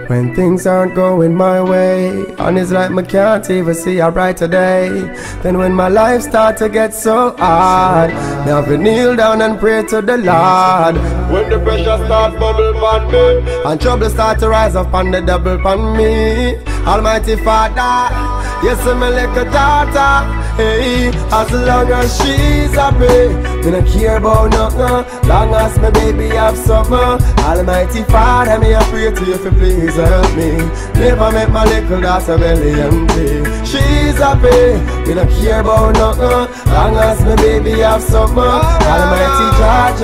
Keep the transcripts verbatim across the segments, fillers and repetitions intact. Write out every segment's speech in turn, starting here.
When things aren't going my way, and it's like me can't even see a brighter day. Then when my life start to get so hard, me have to kneel down and pray to the Lord. When the pressure start bubble upon me, and trouble start to rise up on the double upon me, Almighty Father, yes, I'm a little daughter. Hey, as long as she's happy, me not care about nothing. Long as my baby have something, Almighty Father, me I pray to you for please help me. Never make my little daughter belly empty. She's happy, me not care about nothing. Long as my baby have something, Almighty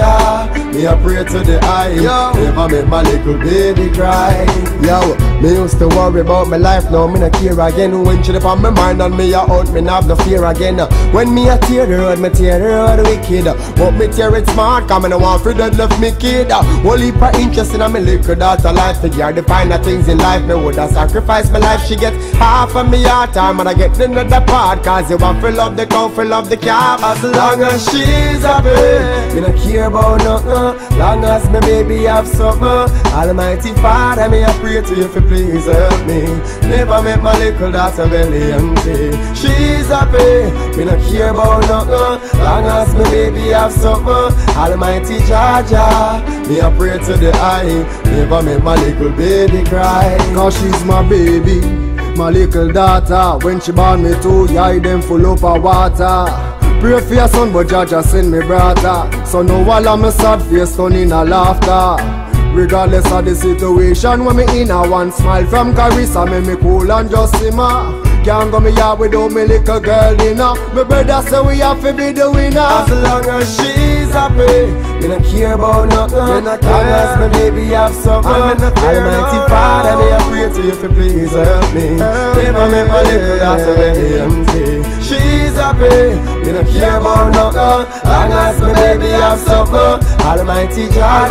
Jaja, me I pray to the eye. Never make my little baby cry. Yo, me used to worry about my life, now me not care again. When she on my mind and me a out, me not have no fear again. When me a tear the road, me tear the road wicked, but me tear it smart, cause me no want for dead left me kid. Whole heap of interest in a me little daughter life. Figure the finer things in life, me woulda sacrifice my life. She get half of me heart, time and I get another part, cause you want for love the cow, for love the calf. As long as she's happy, me no care about nothing. Long as my baby have something, Almighty Father, me I pray to you for please help me. Never make my little daughter belly empty. She's happy, me no care about nothing. Long as my baby have something, Almighty Jaja, me I pray to the eye. Never make my little baby cry, cause she's my baby, my little daughter. When she born me two, yeah, them full up of water. Pray for your son, but Jaja send me brother. So no while I'm a sad face, turn in a laughter. Regardless of the situation, when me in a one smile from Carissa, make me cool and just simmer. Can't go me out without me little girl dinner. My brother say we have to be the winner. As long as she's happy, me not care about nothing. Long as my baby have something, Almighty Father, me I pray to you for please help me. Never make my little daughter belly empty. She's happy, me not care about nothing. Long as my baby have something, Almighty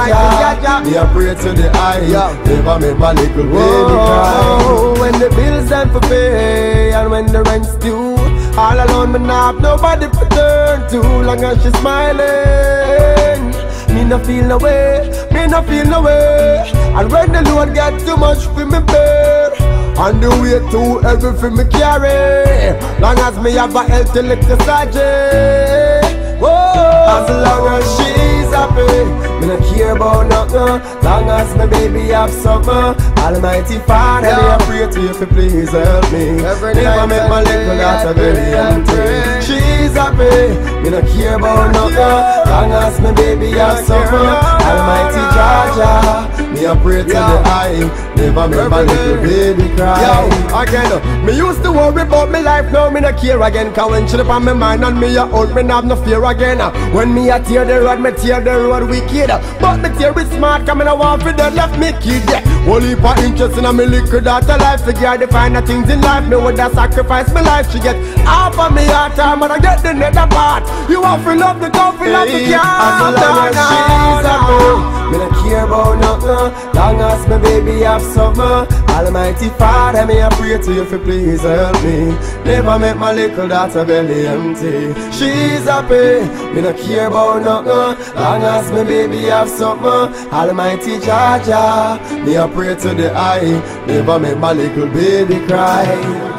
Jaja, me I pray to the eye. Never make my little baby cry. When the bills them for pay and when the rent's due, all alone me not have nobody to turn to. Long as she's smiling, me no feel no way, me no feel no way. And when the load get too much for me bear, on the way to everything me carry, long as me have a healthy little surgery. Whoa. As long as she's happy, me no care about nothing. Long as my baby have something, Almighty Father, me I pray to you for please help me. Never make my little daughter belly empty. She's happy, me no care about nothing. Long as my baby have something, Almighty Jaja, me I pray to the eye. Never make my little baby cry. Yo, again, me used to worry about my life, now me no care again. Cause when she up on my mind and me a out, me have no fear again. When me a tear the road, me tear the road wicked, but me tear it smart, cause me no want for the left me kid. Yeah. Whole heap of interest in a me little daughter life. Figure the finer things in life, me woulda sacrifice my life. She get half of me heart, time and I get the nether part. You want for love the cow, for love the calf. As long as she's happy, me no care about nothing. Long as my baby have something, Almighty Father, me I pray to you for please help me. Never make my little daughter belly empty. She's happy, me no care about nothing. Long as my baby have something, Almighty Jaja, me I pray to the eye. Never make my little baby cry.